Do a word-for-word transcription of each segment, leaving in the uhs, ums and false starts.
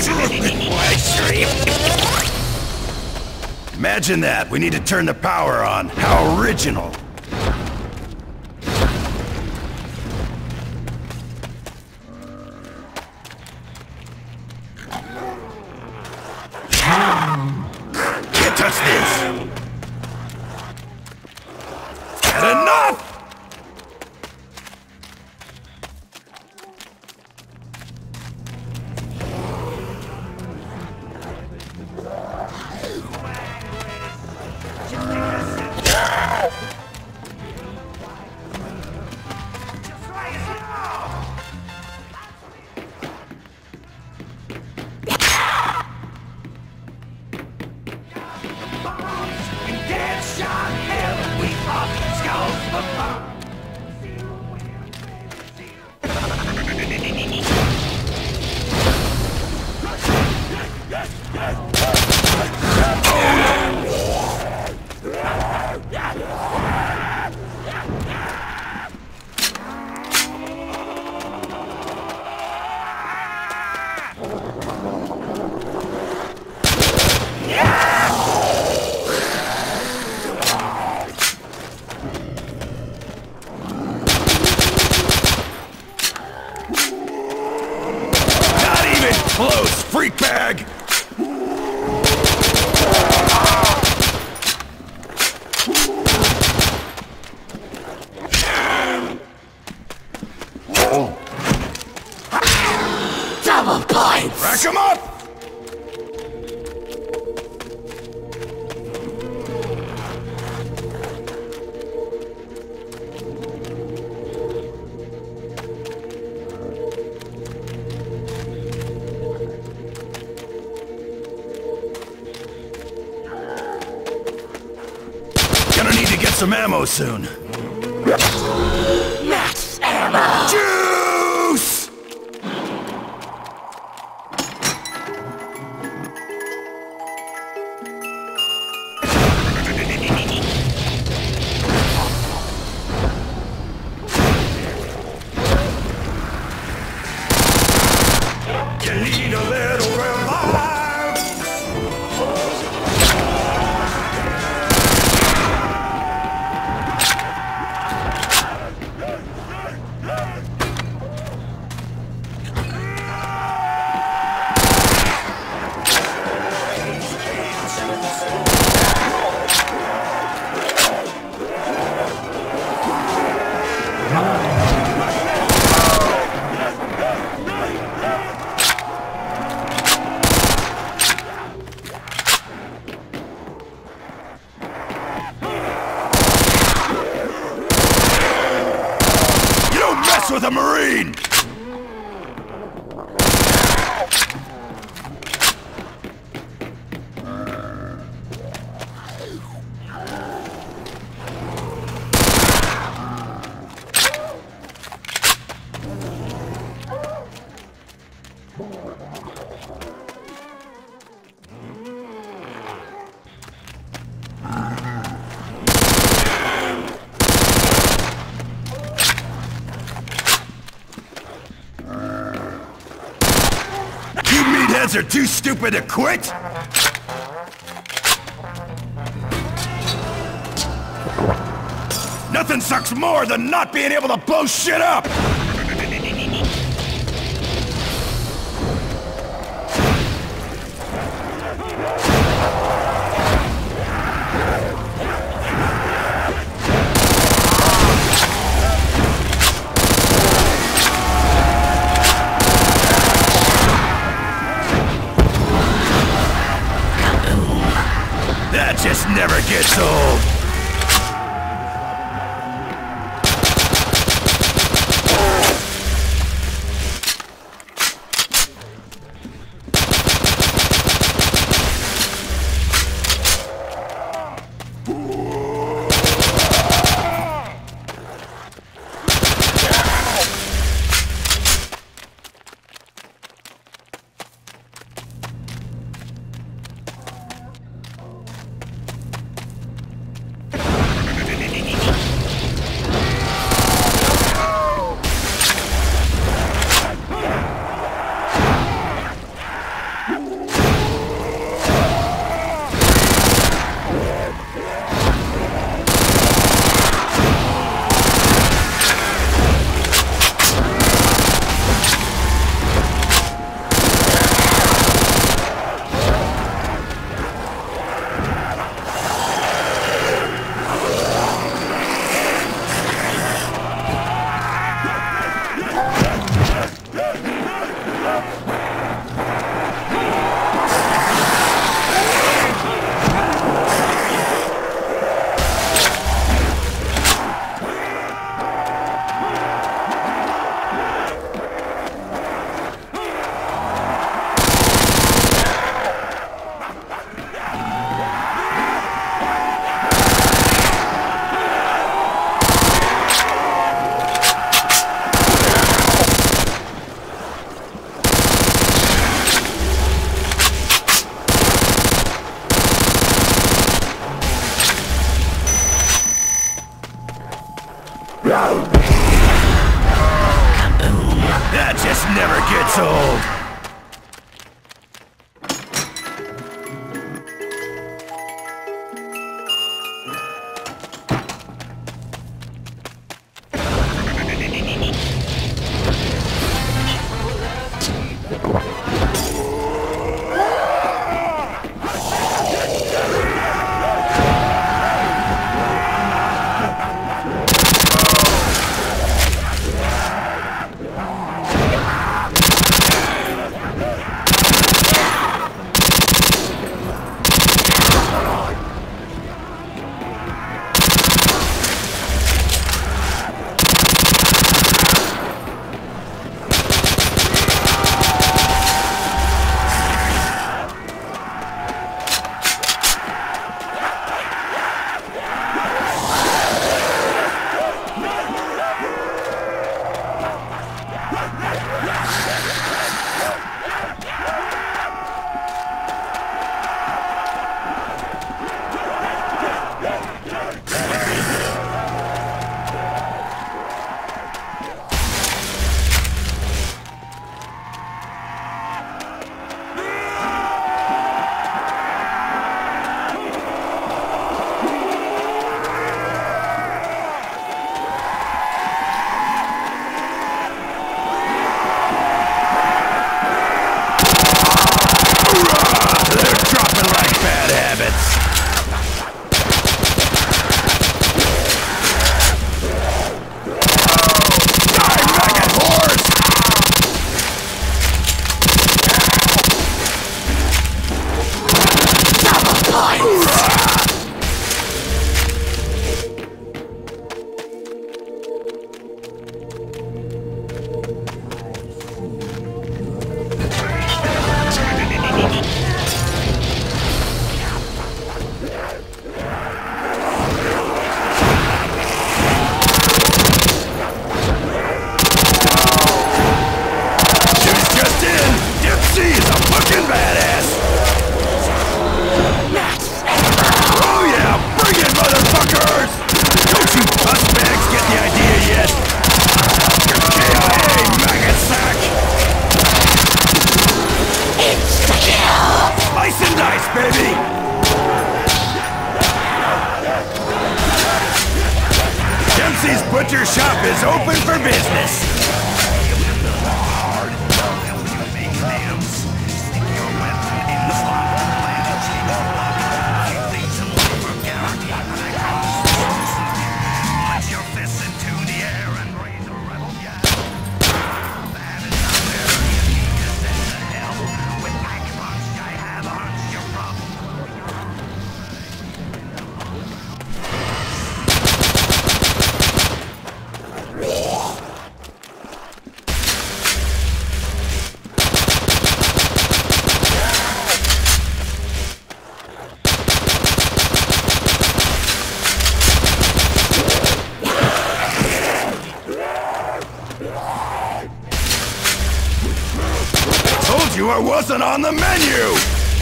Imagine that. We need to turn the power on. How original. Can't touch this. Had enough! Close, freak bag! Double points! Rack 'em up! Gonna need to get some ammo soon. Max ammo! Juice! You need a little revive! With a Marine! Meatheads are too stupid to quit? Nothing sucks more than not being able to blow shit up! That just never gets old. That just never gets old. Butcher shop is open for business. You I wasn't on the menu!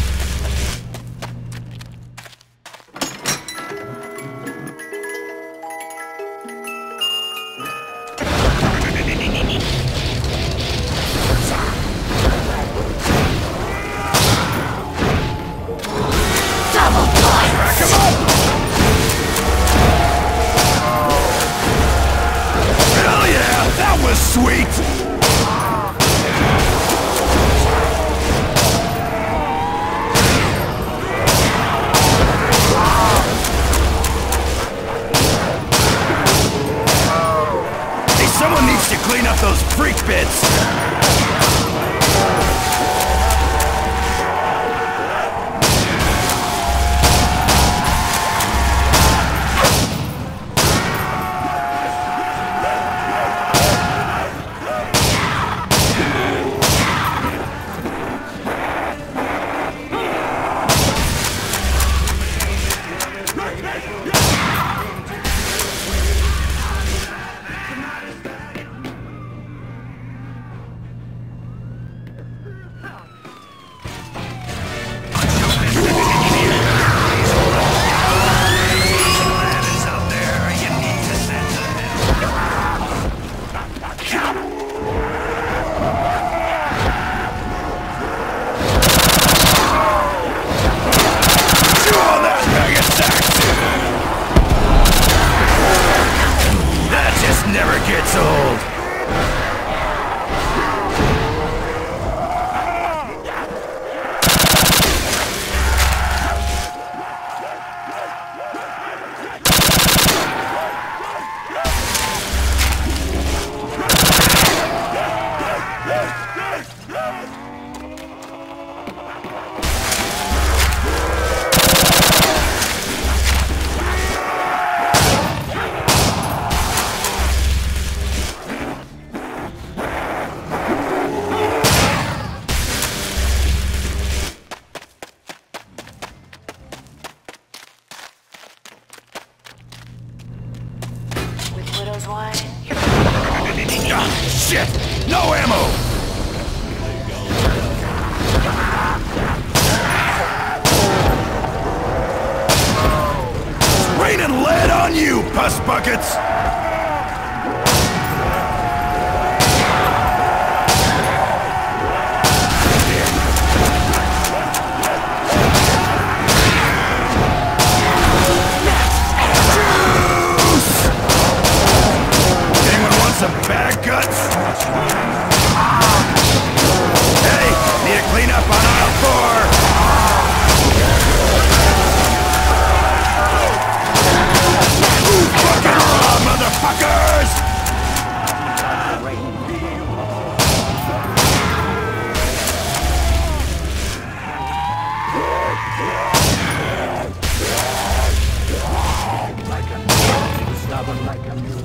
Double points! Crack him up! Hell yeah! That was sweet! pus buckets! Some bad guts? Hey, need a cleanup on aisle four. Ooh, fucking raw, motherfuckers! Stubborn like a mule.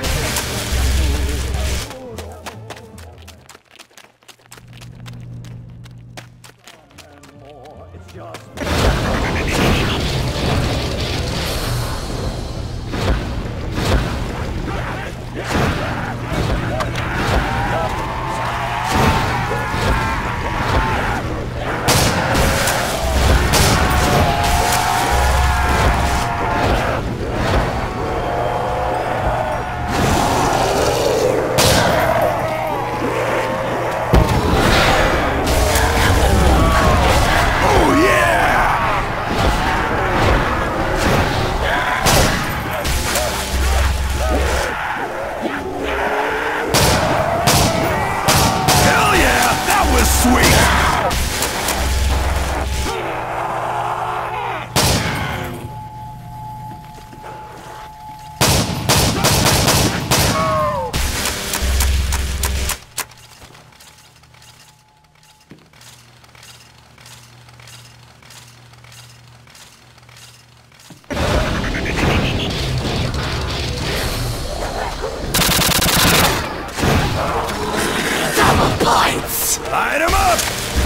Light 'em up!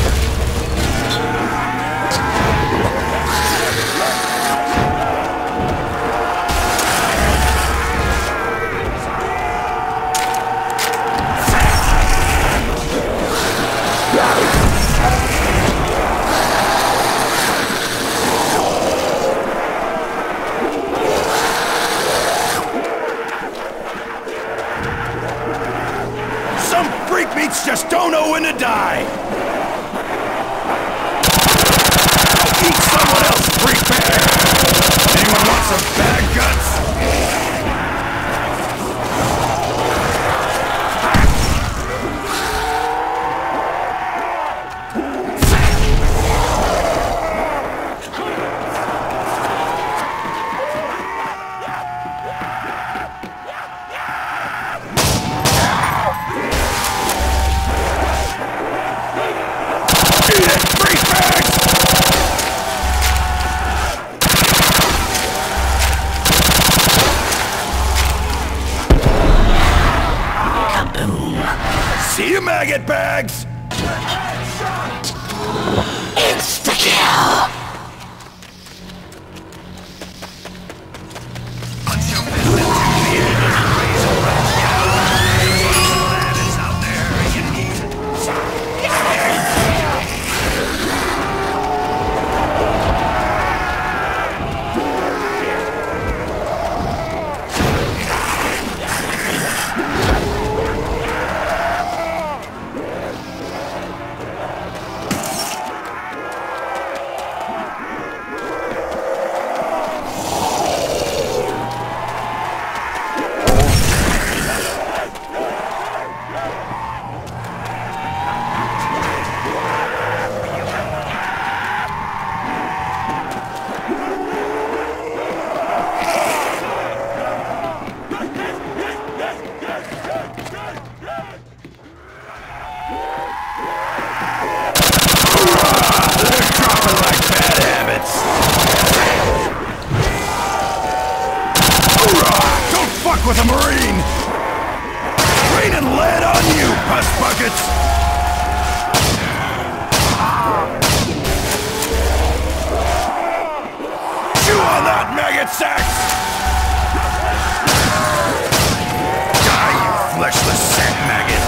Some freak meats just don't know when to die! Eat someone else, freak bag! Anyone want some bad guts? See you, maggot bags! Insta-kill! With a Marine! Raining lead on you, pus buckets! Chew on that, maggot sacks! Die, you fleshless sack maggot!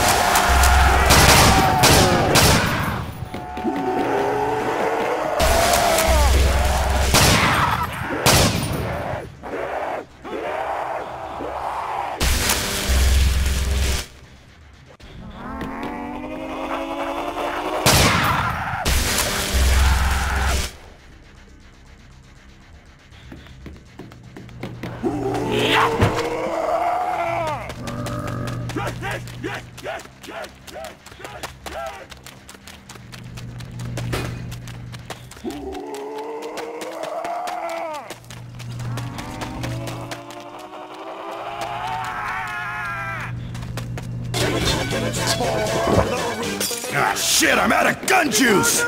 Shit, I'm out of gun juice!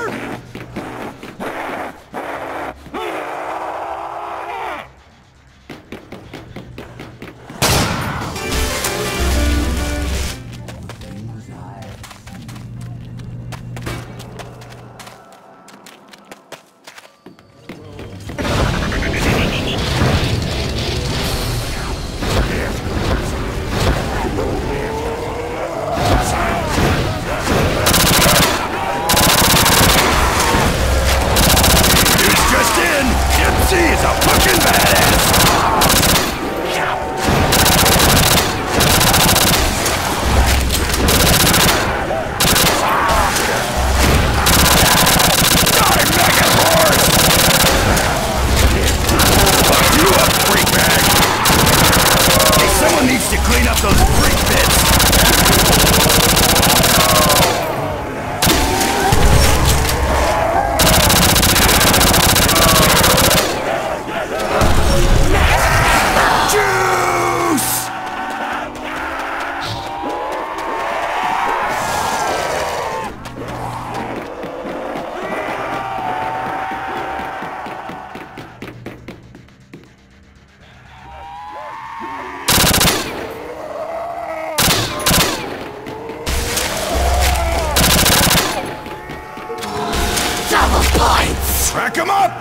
Rack 'em up!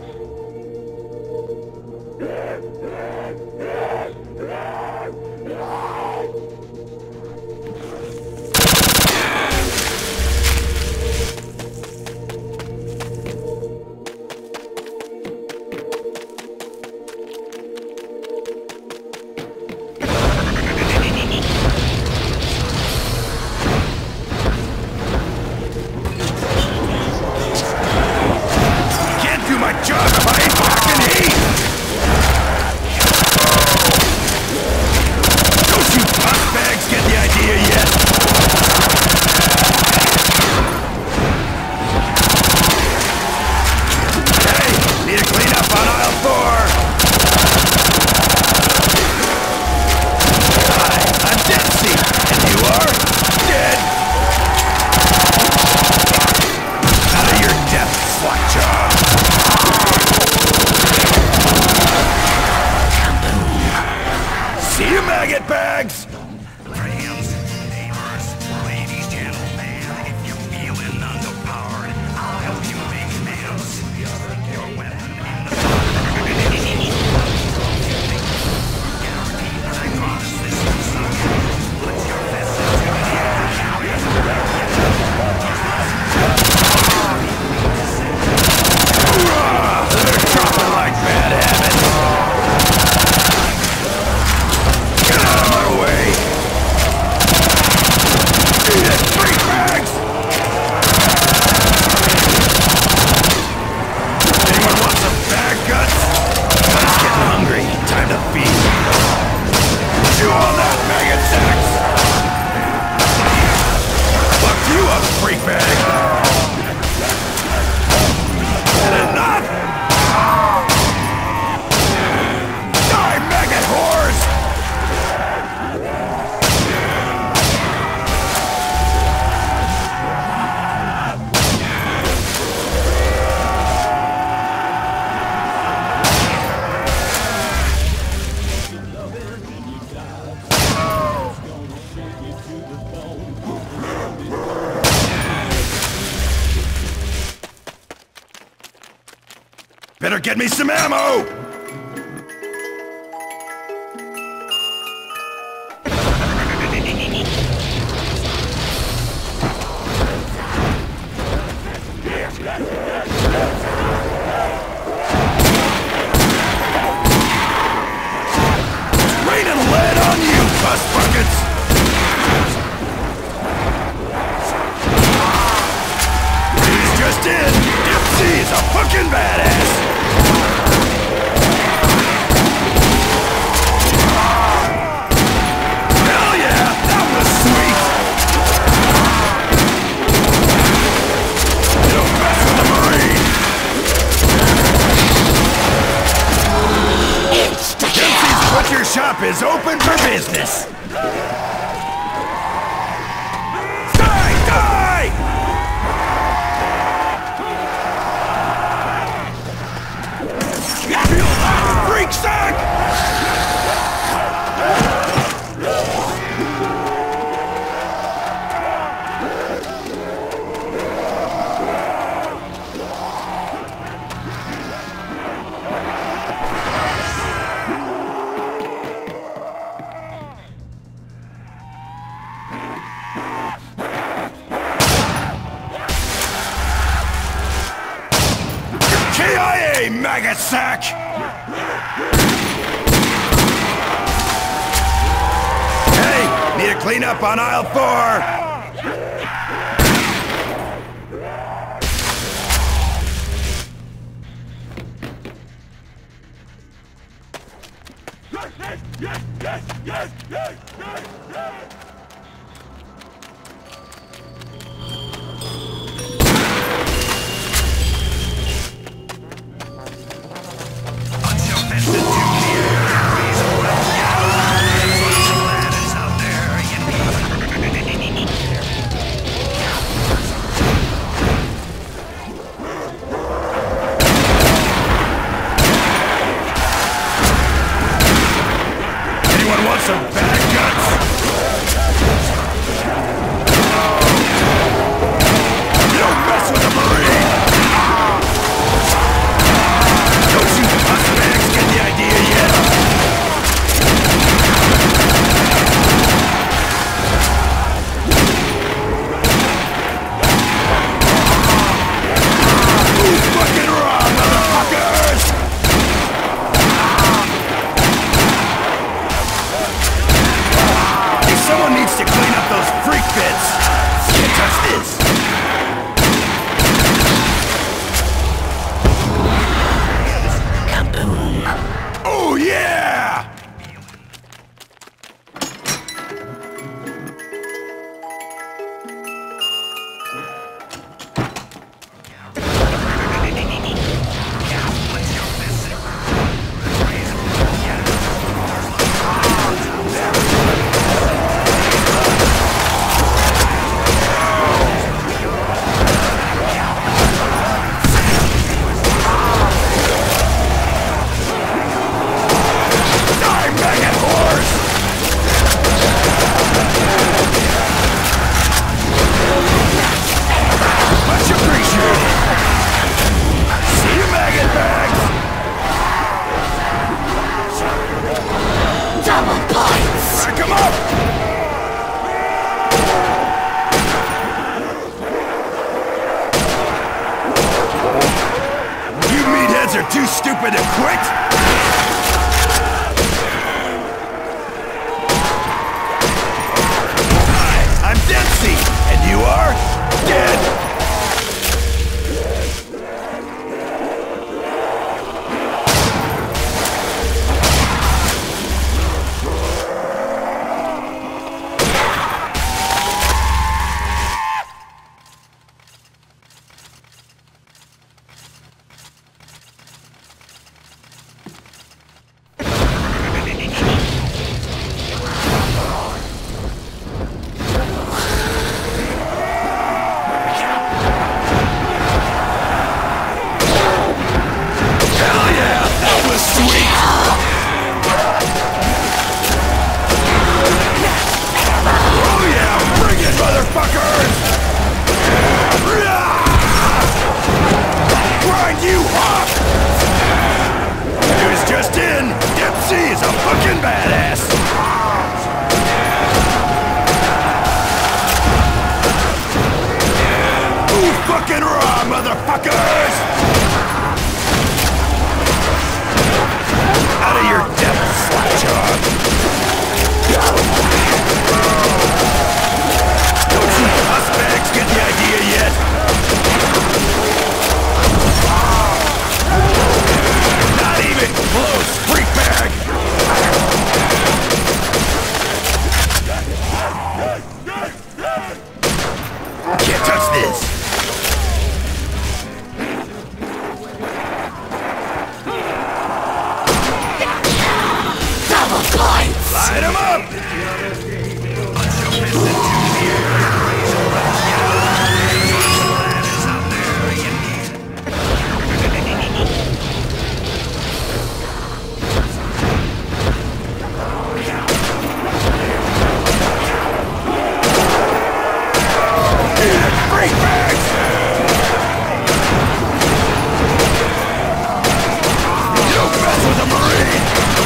Better get me some ammo! Raining lead on you, bus buckets! He's just in! Dipsy's a fucking badass! Hell yeah! That was sweet! You don't mess with the Marine! Dempsey's Butcher Shop is open for business! Die! Die! Hey, maggot sack! Hey, need a cleanup on aisle four! Yes, yes, yes, yes, yes, yes, yes! Anyone want some bad guts? You don't mess with a Marine! Don't you husbands get the idea yet? Who's fucking wrong, motherfuckers? Someone needs to clean up those freak bits! Can't touch this! Kaboom! Oh yeah! Are too stupid to quit? Hi, I'm Dempsey, and you are dead. Motherfuckers! Out of your depth, slapjaw! Don't you husbands get the idea yet? Not even close, freak bag! Can't touch this! Light 'em up! Freak bags! You don't mess with a Marine!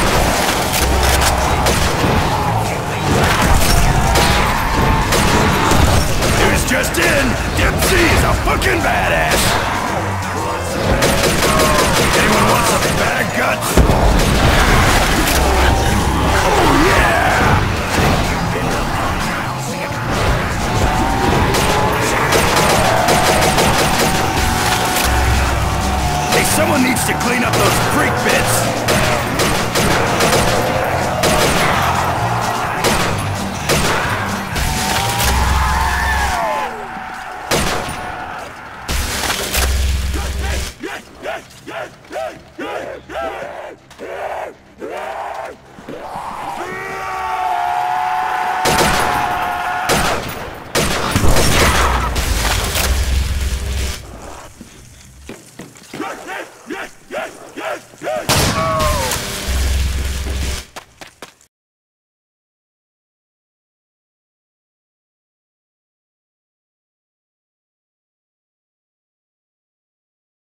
Just in, Dempsey is a fucking badass! Anyone managed to clean up those freak bits! Yes, yes, yes!